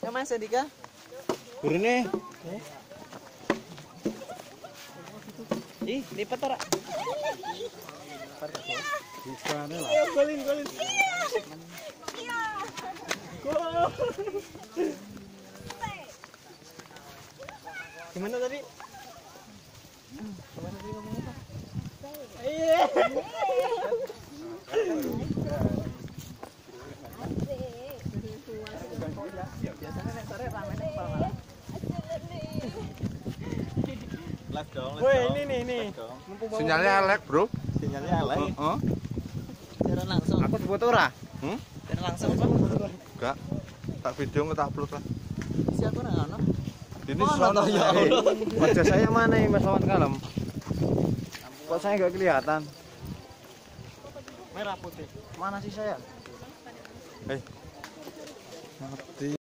Ya Mas Andika. Burine. Ih, lipat ora? Bukan lah. Golin. Gimana tadi? Ngomongnya? Iya. Biasanya nek sore ramene apa? Live dong. Woi, ini nih. Sinyalnya elek, Bro. Sinyalnya elek. Heeh. Jalan langsung. Aku foto ora? Jalan langsung apa? Enggak. Tak video tak upload lah. Si aku nang ono. Ini sono ya. Wajah saya mana ini Mas Lawan Kalem? Kok saya nggak kelihatan? Merah putih. Mana sih saya? Mati.